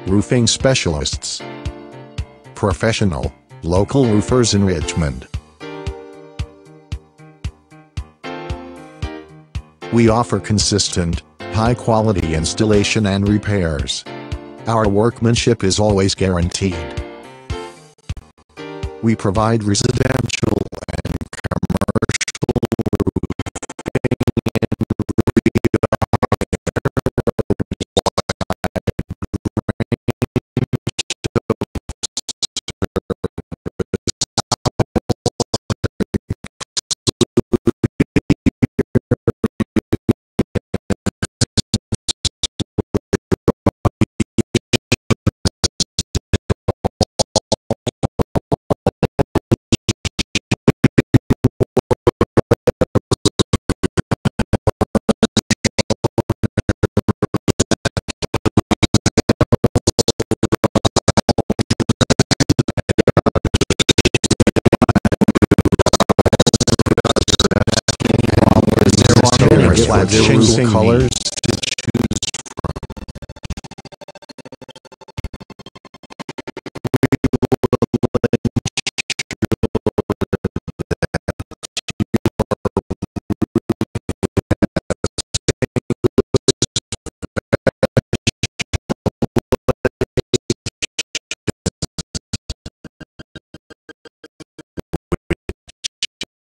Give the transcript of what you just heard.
Roofing specialists. Professional, local roofers in Richmond. We offer consistent, high-quality installation and repairs. Our workmanship is always guaranteed. We provide residential and commercial flat shingle colors,